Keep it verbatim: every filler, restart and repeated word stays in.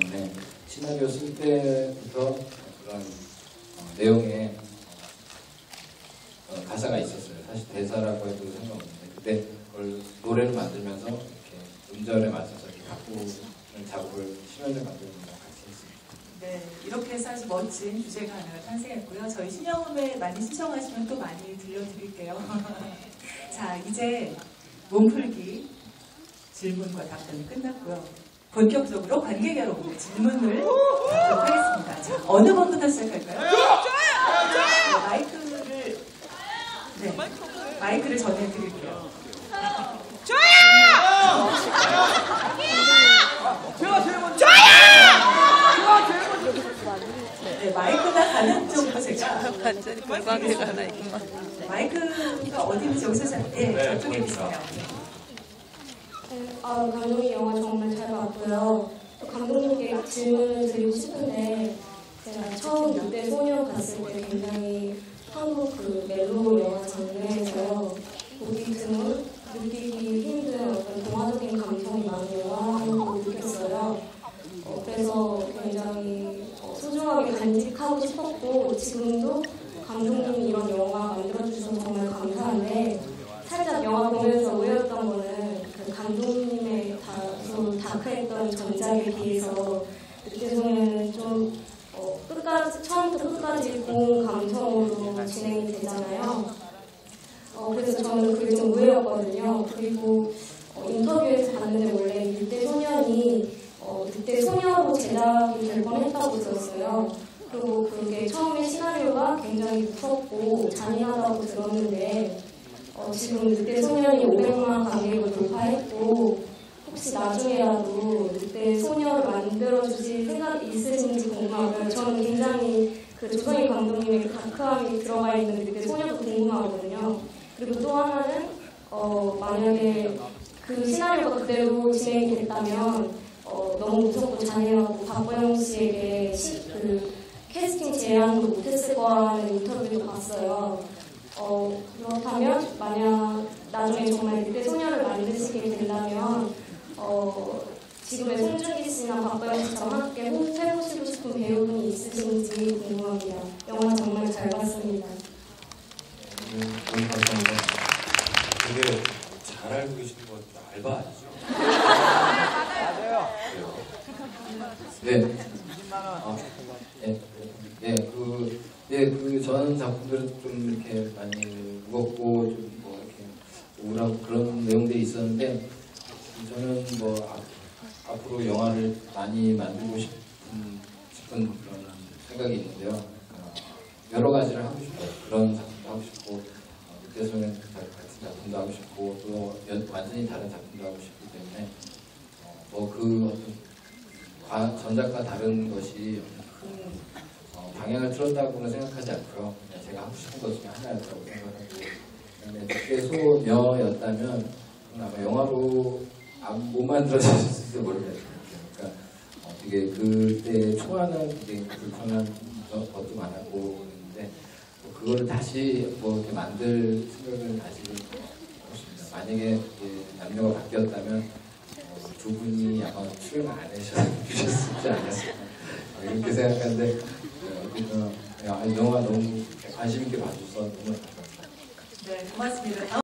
때문에 시나리오 쓸 때부터 그런 어, 내용에 어, 가사가 있었어요. 사실 대사라고 해도 상관없는데 그때 그걸 노래를 만들면서 이렇게 음절에 맞춰서 이렇게 바꾸는 작업을 실현을 만드는 거 같이 했습니다. 네, 이렇게 해서 아주 멋진 주제가 하나가 탄생했고요. 저희 신영음에 많이 신청하시면 또 많이 들려드릴게요. 자, 이제 몸풀기 질문과 답변이 끝났고요. 본격적으로 관객 여러분의 질문을 받도록 하겠습니다. 자, 어느 번부터 시작할까요? 네, 마이크를 네, 마이크를 전해드릴게요. 저요! 제가 제일 먼저. 네, 마이크가 가는 쪽으로 제가 완전히 공감대가 하나 있구만. 네, 마이크가 어딘지 여기서 잘, 네, 네, 저쪽에 계세요. 아, 감독님 영화 정말 잘 봤고요. 또 감독님께 질문을 드리고 싶은데 제가 처음 늑대 소녀 봤을 때 굉장히 한국 그 멜로 영화 장르에서 보기 드문, 느끼기 힘든 어떤 동화적인 감성이 많은 영화라고 느꼈어요. 어, 그래서 굉장히 어, 소중하게 간직하고 싶었고 지금도 감독님이 이런 영화 만들어주셔서 정말 감사한데 살짝 영화 보면서 오해였던 거는 그 감독님의 다소 다크했던 전작에 비해서 늑대소녀는 좀 어, 끝까지 처음부터 끝까지 고운 감성으로 진행이 되잖아요. 어, 그래서 저는 그게 좀 오해였거든요. 그리고 어, 인터뷰에서 봤는데 원래 늑대소년이 어, 늑대소녀로 제작이 될 뻔했다고 들었어요. 그리고 그게 처음에 시나리오가 굉장히 무섭고 잔인하다고 들었는데 어, 지금 늑대소년이 오백만 관객을 돌파했고 혹시 나중에라도 늑대소녀를 만들어주실 생각이 있으신지 궁금하고요. 저는 굉장히 그 조성희 감독님의 그 다크함이 들어가 있는 늑대소녀도 궁금하거든요. 그리고 또 하나는 어, 만약에 그 시나리오가 그대로 진행이 됐다면 어, 너무 무섭고 잔인하고 박보영 씨에게 시, 그 캐스팅 제안도 못했을 거라는 인터뷰도 봤어요. 어, 그렇다면 만약 나중에 정말 늑대소녀를 만드시게 된다면 어, 지금의 송중기 씨나 박보영 씨처럼 함께 호흡해보시고 싶은 배우분이 있으신지 궁금합니다. 영화 정말 잘 봤습니다. 네, 너무 감사합니다. 되게 잘 알고 계시는 것 같아요. 알바 아니죠? 맞아요. 네. 이십만 원. 아, 네, 네, 그, 네, 그 전 작품들은 좀 이렇게 많이 무겁고 좀 뭐 이렇게 우울하고 그런 내용들이 있었는데 저는 뭐 앞, 앞으로 영화를 많이 만들고 싶은, 싶은 그런 생각이 있는데요. 어, 여러 가지를 하고 싶어요. 그런 작품도 하고 싶고 늑대소년 같은 작품도 하고 싶고 또 연, 완전히 다른 작품도 하고 싶기 때문에 어, 뭐 그 어떤 과, 전작과 다른 것이 큰 어, 방향을 틀었다고는 생각하지 않고요. 그냥 제가 하고 싶은 것 중에 하나였다고 생각하고 그다음에 늑대소녀였다면 아마 영화로 못 만들어졌을지도 모르겠어요. 그러니까 어, 되게 그때 초안은 되게 불편한 것도 많았고 그랬는데 뭐 그거를 다시 뭐 이렇게 만들 생각을 다시 하고 싶습니다. 만약에 남녀가 바뀌었다면 어, 두 분이 아마 출연 안 해주셨지 않았을까 이렇게 생각하는데 어, 영화 너무 관심 있게 봐줘서 너무 감사합니다. 네, 고맙습니다.